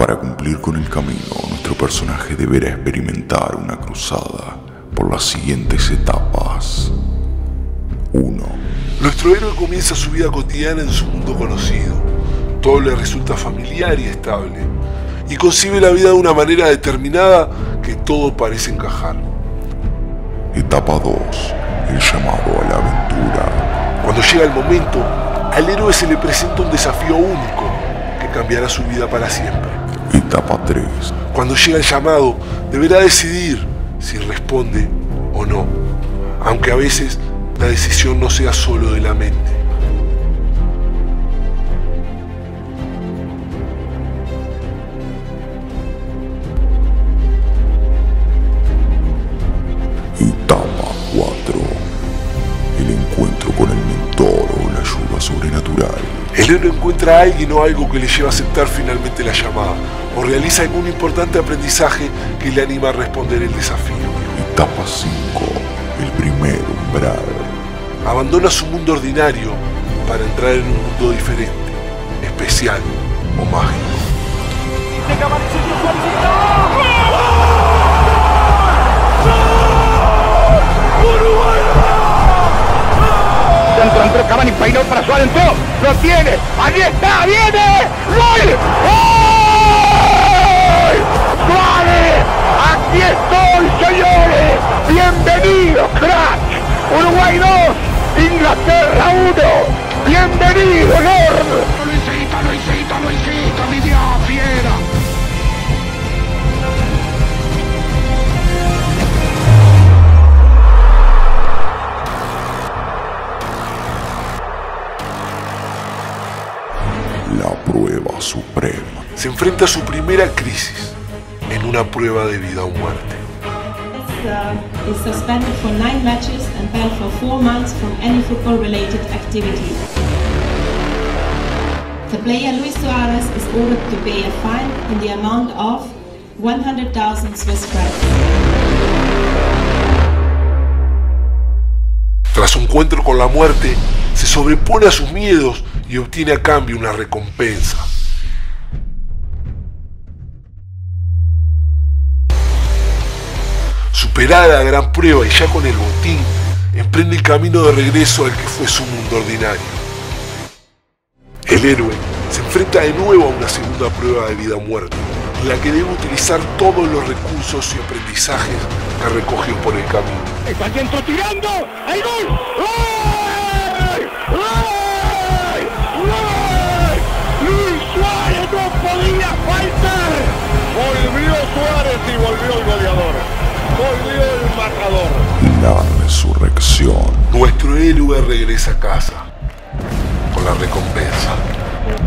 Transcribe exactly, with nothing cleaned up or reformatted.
Para cumplir con el camino, nuestro personaje deberá experimentar una cruzada por las siguientes etapas. uno. Nuestro héroe comienza su vida cotidiana en su mundo conocido. Todo le resulta familiar y estable, y concibe la vida de una manera determinada que todo parece encajar. Etapa dos. El llamado a la aventura. Cuando llega el momento, al héroe se le presenta un desafío único que cambiará su vida para siempre. Etapa tres. Cuando llega el llamado, deberá decidir si responde o no, aunque a veces la decisión no sea solo de la mente. Etapa cuatro. El encuentro con el mentor o la ayuda sobrenatural. El héroe encuentra a alguien o algo que le lleva a aceptar finalmente la llamada, o realiza algún importante aprendizaje que le anima a responder el desafío. Etapa cinco. El primer umbral. Abandona su mundo ordinario para entrar en un mundo diferente, especial o mágico. Centro, entró Cavani, peinó para Suárez, entró, lo tiene, allí está, viene, ¡gol! ¡Gol! ¡Suárez! ¡Aquí estoy, señores! ¡Bienvenidos, crack! Uruguay dos, Inglaterra uno, ¡bienvenido, Lord! Luisito, Luisito, Luisito, mi Dios, fiera. La prueba suprema. Se enfrenta a su primera crisis en una prueba de vida o muerte. Uh, is suspended for nine matches and banned for four months from any football-related activity. The player Luis Suarez is ordered to pay a fine in the amount of one hundred thousand Swiss francs. Tras su encuentro con la muerte, se sobrepone a sus miedos y obtiene a cambio una recompensa. Superada la gran prueba y ya con el botín, emprende el camino de regreso al que fue su mundo ordinario. El héroe se enfrenta de nuevo a una segunda prueba de vida o muerte, en la que debe utilizar todos los recursos y aprendizajes que recogió por el camino. Está dentro tirando, ¡el gol! ¡Gol! ¡Gol! ¡Gol! ¡Luis Suárez no podía faltar! Volvió Suárez y volvió el goleador. Volvió el matador. La resurrección. Nuestro héroe regresa a casa con la recompensa.